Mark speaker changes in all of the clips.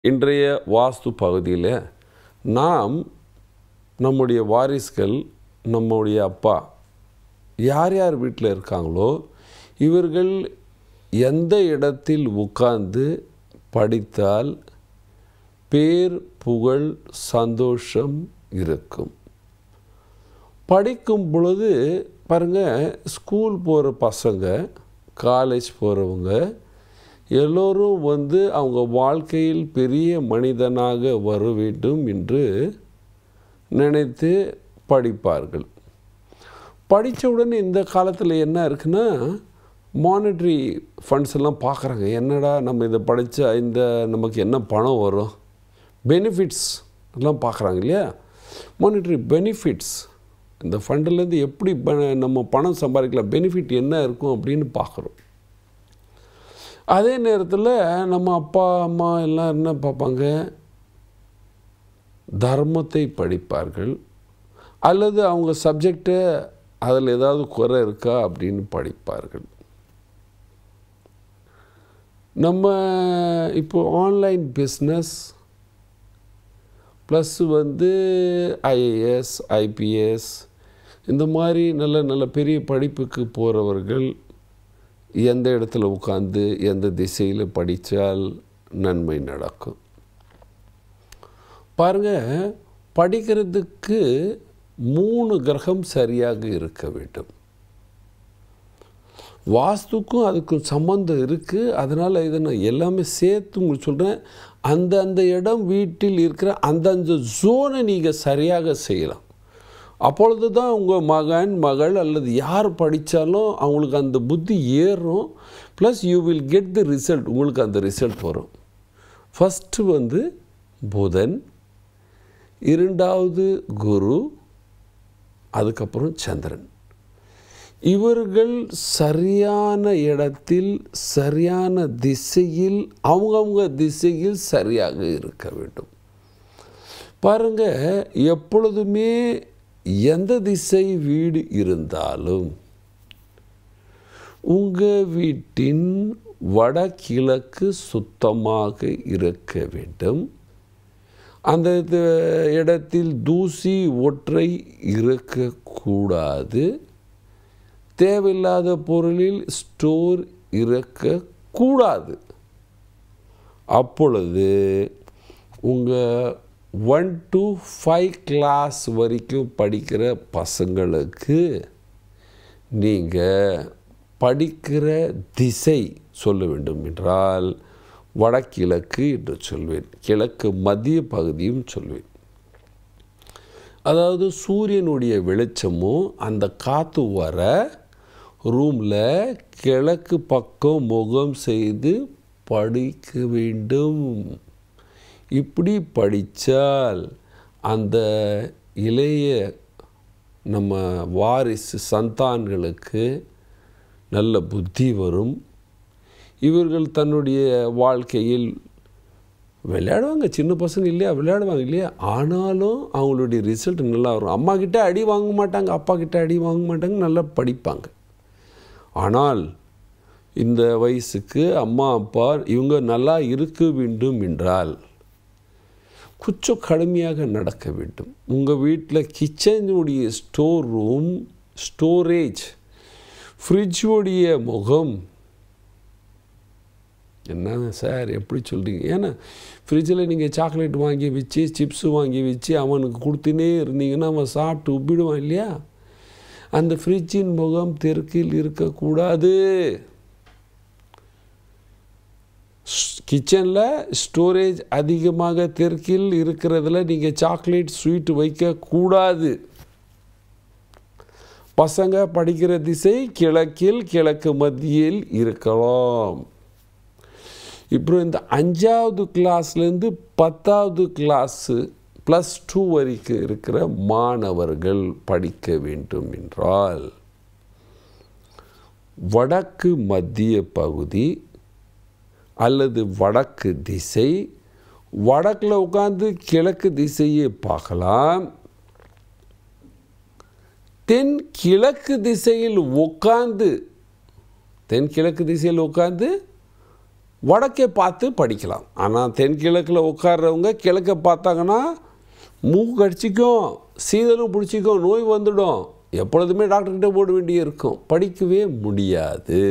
Speaker 1: இன்றைய வாஸ்து பகுதியில் நாம் நம்முடைய வாரிசுகள், நம்முடைய அப்பா யார் யார் வீட்டில் இருக்காங்களோ இவர்கள் எந்த இடத்தில் உட்கார்ந்து படித்தால் பேர், புகழ், சந்தோஷம் இருக்கும். படிக்கும் பொழுது பாருங்கள், ஸ்கூல் போகிற பசங்க, காலேஜ் போகிறவங்க எல்லோரும் அவங்க வாழ்க்கையில் பெரிய மனிதனாக வர வேண்டும் என்று நினைத்து படிப்பார்கள். படித்த உடனே இந்த காலத்தில் என்ன இருக்குன்னா, மானிட்ரி ஃபண்ட்ஸ் எல்லாம் பார்க்குறாங்க. என்னடா நம்ம இதை படித்தா நமக்கு என்ன பணம் வரும், பெனிஃபிட்ஸ் எல்லாம் பார்க்குறாங்க இல்லையா. மானிட்ரி பெனிஃபிட்ஸ், இந்த ஃபண்டிலேருந்து எப்படி நம்ம பணம் சம்பாதிக்கலாம், பெனிஃபிட் என்ன இருக்கும் அப்படின்னு பார்க்குறோம். அதே நேரத்தில் நம்ம அப்பா அம்மா எல்லாம் என்ன பார்ப்பாங்க, தர்மத்தை படிப்பார்கள், அல்லது அவங்க சப்ஜெக்டை அதில் ஏதாவது குறை இருக்கா அப்படின்னு படிப்பார்கள். நம்ம இப்போ online business plus IAS, IPS இந்த மாதிரி நல்ல நல்ல பெரிய படிப்புக்கு போகிறவர்கள் எந்த இடத்துல உட்கார்ந்து எந்த திசையில் படித்தால் நன்மை நடக்கும். பாருங்கள், படிக்கிறதுக்கு 3 கிரகம் சரியாக இருக்க வேண்டும். வாஸ்துக்கும் அதுக்கும் சம்பந்தம் இருக்குது. அதனால் இதை நான் எல்லாமே சேர்த்து உங்களுக்கு சொல்கிறேன். அந்த இடம் வீட்டில் இருக்கிற அந்தந்த ஜோனை நீங்கள் சரியாக செய்யலாம். அப்பொழுது தான் உங்கள் மகன், மகள் அல்லது யார் படித்தாலும் அவங்களுக்கு அந்த புத்தி ஏறும். Plus you will get the result, உங்களுக்கு அந்த ரிசல்ட் வரும். ஃபஸ்ட்டு புதன், 2வது குரு, அதுக்கப்புறம் சந்திரன். இவர்கள் சரியான இடத்தில் சரியான திசையில் அவங்கவுங்க திசையில் சரியாக இருக்க வேண்டும். பாருங்கள், எப்பொழுதுமே எந்த திசை வீடு இருந்தாலும் உங்கள் வீட்டின் வடகிழக்கு சுத்தமாக இருக்க வேண்டும். அந்த இடத்தில் தூசி ஒற்றை இருக்கக்கூடாது. தேவையில்லாத பொருளில் ஸ்டோர் இருக்கக்கூடாது. அப்பொழுது உங்கள் 1 to 5 கிளாஸ் வரைக்கும் படிக்கிற பசங்களுக்கு நீங்கள் படிக்கிற திசை சொல்ல வேண்டும் என்றால் வடகிழக்கு என்று சொல்வேன், கிழக்கு மத்திய பகுதியும் சொல்வேன். அதாவது சூரியனுடைய வெளிச்சமும் அந்த காற்று வர ரூமில் கிழக்கு பக்கம் முகம் செய்து படிக்க வேண்டும். இப்படி படித்தால் அந்த இளைய நம்ம வாரிசு சந்தான்களுக்கு நல்ல புத்தி வரும். இவர்கள் தன்னுடைய வாழ்க்கையில் விளையாடுவாங்க, சின்ன பசங்க இல்லையா, விளையாடுவாங்க இல்லையா, ஆனாலும் அவங்களுடைய ரிசல்ட் நல்லா வரும். அம்மா கிட்ட அடி வாங்க மாட்டாங்க, அப்பா கிட்ட அடி வாங்க மாட்டாங்க, நல்லா படிப்பாங்க. ஆனால் இந்த வயசுக்கு அம்மா அப்பா இவங்க நல்லா இருக்க வேண்டும் என்றால் கொஞ்சம் கடுமையாக நடக்க வேண்டும். உங்கள் வீட்டில் கிச்சனுடைய ஸ்டோர் ரூம், ஸ்டோரேஜ், ஃப்ரிட்ஜுடைய முகம் என்னங்க சார் எப்படி சொல்கிறீங்க? ஏன்னா ஃப்ரிட்ஜில் நீங்கள் சாக்லேட் வாங்கி வச்சு, சிப்ஸு வாங்கி வச்சு அவனுக்கு கொடுத்துனே இருந்தீங்கன்னா அவன் சாப்பிட்டு உப்பிடுவான் இல்லையா. அந்த ஃப்ரிட்ஜின் முகம் தெற்கில் இருக்கக்கூடாது. கிச்சனில் ஸ்டோரேஜ் அதிகமாக தெற்கில் இருக்கிறதுல நீங்கள் சாக்லேட் ஸ்வீட் வைக்கக்கூடாது. பசங்க படிக்கிற திசை கிழக்கில், கிழக்கு மத்தியில் இருக்கலாம். இப்போ இந்த 5வது கிளாஸ்லேருந்து 10வது கிளாஸு +2 வரைக்கும் இருக்கிற மாணவர்கள் படிக்க வேண்டும் என்றால் வடக்கு மத்திய பகுதி அல்லது வடக்கு திசை, வடக்கில் உட்கார்ந்து கிழக்கு திசையை பார்க்கலாம். தென்கிழக்கு திசையில் உட்கார்ந்து வடக்கே பார்த்து படிக்கலாம். ஆனால் தென்கிழக்கில் உட்கார்றவங்க கிழக்கை பார்த்தாங்கன்னா மூக்கு கடிச்சிக்கும், சீதனும் பிடிச்சிக்கும், நோய் வந்துடும், எப்பொழுதுமே டாக்டர்கிட்ட போட வேண்டிய இருக்கும், படிக்கவே முடியாது.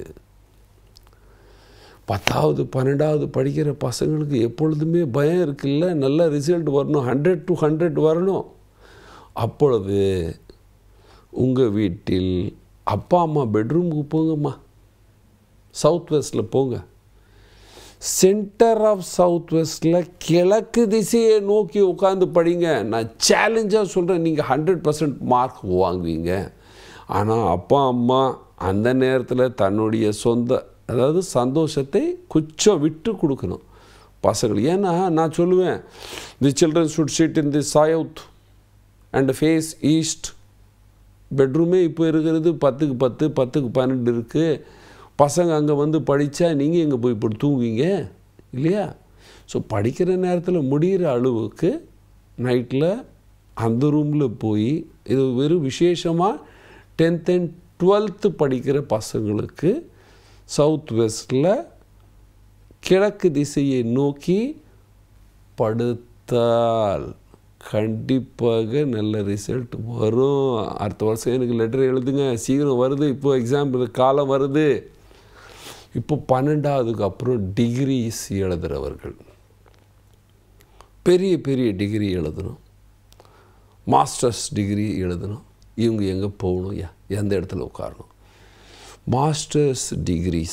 Speaker 1: 10வது 12வது படிக்கிற பசங்களுக்கு எப்பொழுதுமே பயம் இருக்குல்ல, நல்ல ரிசல்ட் வரணும், 100 to 100 வரணும். அப்பொழுது உங்கள் வீட்டில் அப்பா அம்மா பெட்ரூமுக்கு போங்கம்மா, சவுத் வெஸ்ட்டில் போங்க. சென்டர் ஆஃப் சவுத் வெஸ்ட்டில் கிழக்கு திசையை நோக்கி உட்காந்து படிங்க. நான் சேலஞ்சாக சொல்கிறேன், நீங்கள் 100% மார்க் வாங்குவீங்க. ஆனால் அப்பா அம்மா அந்த நேரத்தில் தன்னுடைய சொந்த அதாவது சந்தோஷத்தை குச்சம் விட்டு கொடுக்கணும் பசங்களுக்கு. ஏன்னா நான் சொல்லுவேன், the children should sit in the south and face east. பெட்ரூமே இப்போ இருக்கிறது 10க்கு 10 10க்கு 12 இருக்குது. பசங்க அங்கே வந்து படித்தா நீங்கள் எங்கே போய் இப்படி தூங்குவீங்க இல்லையா? ஸோ படிக்கிற நேரத்தில் முடிகிற அளவுக்கு நைட்டில் அந்த ரூமில் போய், இது வெறும் விசேஷமாக 10th and 12th படிக்கிற பசங்களுக்கு சவுத் வெஸ்ட்டில் கிழக்கு திசையை நோக்கி படுத்தால் கண்டிப்பாக நல்ல ரிசல்ட் வரும். அடுத்த வருஷம் எனக்கு லெட்டர் எழுதுங்க, சீக்கிரம் வருது, இப்போ எக்ஸாம் காலம் வருது. இப்போ 12வதுக்கு அப்புறம் டிகிரிஸ் எழுதுகிறவர்கள் பெரிய பெரிய டிகிரி எழுதணும், மாஸ்டர்ஸ் டிகிரி எழுதணும். இவங்க எங்கே போகணும், எந்த இடத்துல உட்காரணும்? Masters degrees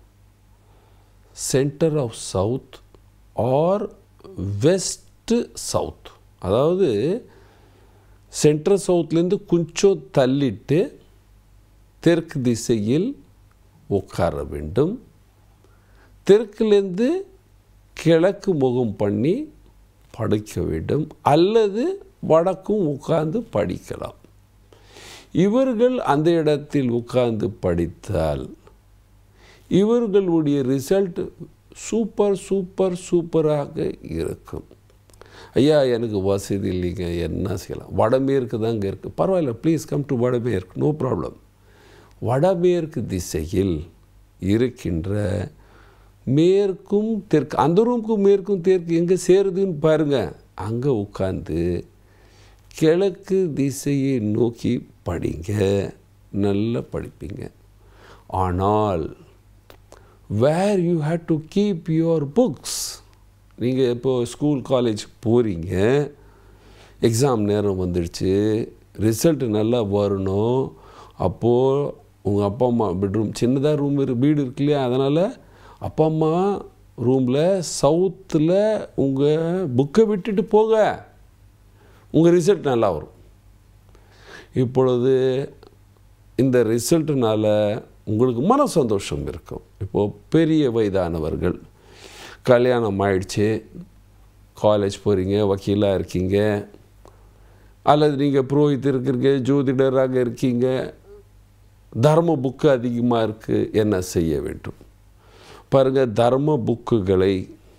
Speaker 1: centre of south or west south, அதாவது சென்ட்ரல் சவுத்லேருந்து கொஞ்சம் தள்ளிட்டு தெற்கு திசையில் உட்கார வேண்டும். தெற்குலேருந்து கிழக்கு முகம் பண்ணி படிக்க வேண்டும், அல்லது வடக்கும் உட்கார்ந்து படிக்கலாம். இவர்கள் அந்த இடத்தில் உட்கார்ந்து படித்தால் இவர்களுடைய ரிசல்ட் சூப்பர் சூப்பர் சூப்பராக இருக்கும். ஐயா எனக்கு வசதி இல்லைங்க, என்ன செய்யலாம்? வடமேற்கு தாங்க இருக்குது. பரவாயில்ல, ப்ளீஸ் கம் டு வடமேற்கு, நோ ப்ராப்ளம். வடமேற்கு திசையில் இருக்கின்ற மேற்கும் தெற்கு, அந்த ரூமுக்கும் மேற்கும் தெற்கு எங்கே சேருதுன்னு பாருங்கள். அங்கே உட்காந்து கிழக்கு திசையை நோக்கி படிங்க, நல்லா படிப்பீங்க. ஆனால் where you have to keep your books. நீங்கள் இப்போது ஸ்கூல் காலேஜ் போகிறீங்க, எக்ஸாம் நேரம் வந்துடுச்சு, ரிசல்ட்டு நல்லா வரணும். அப்போது உங்கள் அப்பா அம்மா பெட்ரூம், சின்னதாக ரூம் வீடு இருக்கு இல்லையா, அதனால் அப்பா அம்மா ரூமில் சவுத்தில் உங்கள் புக்கை விட்டுட்டு போக, உங்கள் ரிசல்ட் நல்லா வரும். இப்பொழுது இந்த ரிசல்ட்டுனால் உங்களுக்கு மன சந்தோஷம் இருக்கும். இப்போது பெரிய வயதானவர்கள், கல்யாணம் ஆயிடுச்சு, காலேஜ் போகிறீங்க, வக்கீலாக இருக்கீங்க, அல்லது நீங்கள் புரோஹித் இருக்கிறீங்க, ஜோதிடராக இருக்கீங்க, தர்ம புக்கு அதிகமாக இருக்குது, என்ன செய்ய வேண்டும் பாருங்கள். தர்ம புக்குகளை,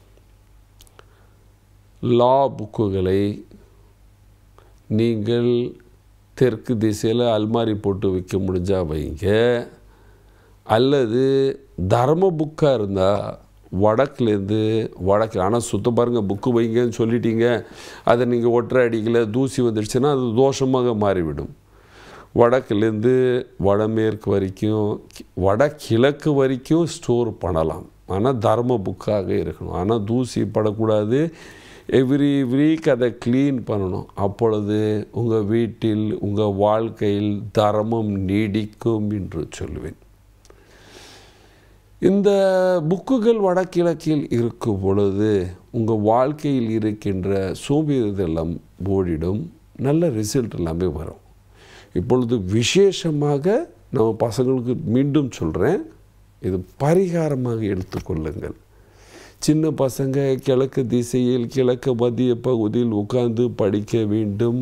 Speaker 1: லா புக்குகளை நீங்கள் தெற்கு திசையில் அல்மாரி போட்டு வைக்க முடிஞ்சால் வைங்க, அல்லது தர்ம புக்காக இருந்தால் வடக்குலேருந்து வடக்கு, ஆனால் சுத்த பாருங்கள், புக்கு வைங்கன்னு சொல்லிட்டீங்க, அதை நீங்கள் ஒற்றை அடிக்கல, தூசி வந்துடுச்சுன்னா அது தோஷமாக மாறிவிடும். வடக்குலேருந்து வடமேற்கு வரைக்கும், வடகிழக்கு வரைக்கும் ஸ்டோர் பண்ணலாம், ஆனால் தர்ம புக்காக இருக்கணும். ஆனால் தூசி படக்கூடாது, எவ்ரி வீக் அதை க்ளீன் பண்ணணும். அப்பொழுது உங்கள் வீட்டில் உங்கள் வாழ்க்கையில் தர்மம் நீடிக்கும் என்று சொல்லுவேன். இந்த புக்குகள் வடகிழக்கில் இருக்கும் பொழுது உங்கள் வாழ்க்கையில் இருக்கின்ற சோம்பேறிதெல்லாம் ஓடிடும், நல்ல ரிசல்ட் எல்லாமே வரும். இப்பொழுது விசேஷமாக நம்ம பசங்களுக்கு மீண்டும் சொல்கிறேன், இது பரிகாரமாக எடுத்துக்கொள்ளுங்கள். சின்ன பசங்க கிழக்கு திசையில் கிழக்கு மத்திய பகுதியில் உட்கார்ந்து படிக்க வேண்டும்.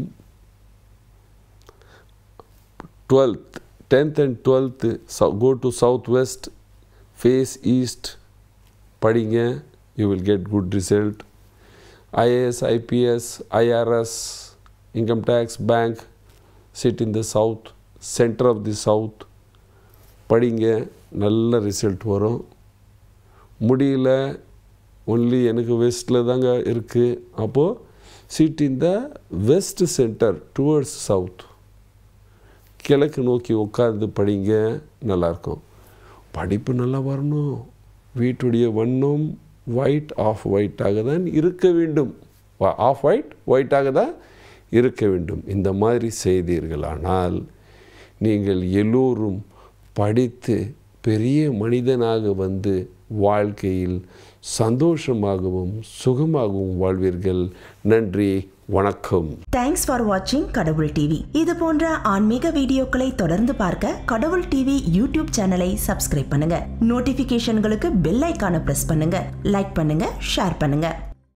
Speaker 1: 10th and 12th go to southwest, face east, படிங்க, you will get good result. IAS, IPS, IRS, income tax, bank, sit in the south, center of the south, படிங்க, நல்ல ரிசல்ட் வரும். முடியல, ஒன்லி எனக்கு வெஸ்ட்டில் தாங்க இருக்குது, அப்போது sit in the west centre towards south, கிழக்கு நோக்கி உட்கார்ந்து படிங்க, நல்லாயிருக்கும். படிப்பு நல்லா வரணும், வீட்டுடைய வண்ணம் ஆஃப் ஒயிட்டாக தான் இருக்க வேண்டும், ஆஃப் ஒயிட்டாக தான் இருக்க வேண்டும். இந்த மாதிரி செய்தீர்களானால் நீங்கள் எல்லோரும் படித்து பெரிய மனிதனாக வந்து வாழ்க்கையில் சந்தோஷமாகவும் சுகமாகவும் வாழ்வீர்கள். நன்றி, வணக்கம்.
Speaker 2: தேங்க்ஸ் ஃபார் வாட்சிங் கடவுள் டிவி. இது போன்ற ஆன்மீக வீடியோக்களை தொடர்ந்து பார்க்க கடவுள் டிவி யூடியூப் சேனலை சப்ஸ்கிரைப் பண்ணுங்க. நோட்டிபிகேஷன்களுக்கு பெல் ஐகானை பிரஸ் பண்ணுங்க. லைக் பண்ணுங்க, ஷேர் பண்ணுங்க.